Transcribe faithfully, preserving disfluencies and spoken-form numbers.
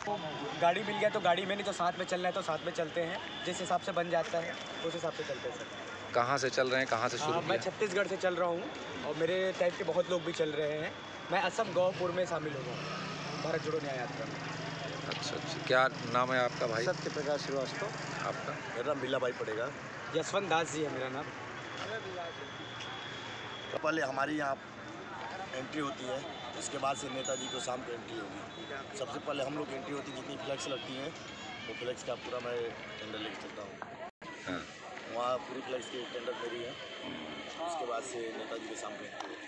गाड़ी मिल गया तो गाड़ी में, नहीं तो साथ में चलना है तो साथ में चलते हैं, जिस हिसाब से बन जाता है उस हिसाब से चलते हैं सर। कहाँ से चल रहे हैं, कहाँ से शुरू किया? मैं छत्तीसगढ़ से चल रहा हूँ और मेरे टाइप के बहुत लोग भी चल रहे हैं। मैं असम गौपुर में शामिल हो गया हूँ भारत जोड़ो न्याय यात्रा में। अच्छा अच्छा, क्या नाम है आपका भाई? सत्य प्रकाश श्रीवास्तव। आपका? मेरा नाम बिल्ला भाई पड़ेगा। यशवंत दास जी है मेरा नाम। तो पहले हमारी यहाँ एंट्री होती है, उसके बाद से नेताजी को शाम को एंट्री होगी। सबसे पहले हम लोग की एंट्री होती है, जितनी फ्लैक्स लगती हैं वो फ्लैक्स का पूरा मैं टेंडर लेके चलता हूँ। हाँ। वहाँ पूरी फ्लैक्स की टेंडर मेरी है। उसके बाद से नेताजी के शाम को एंट्री होती है।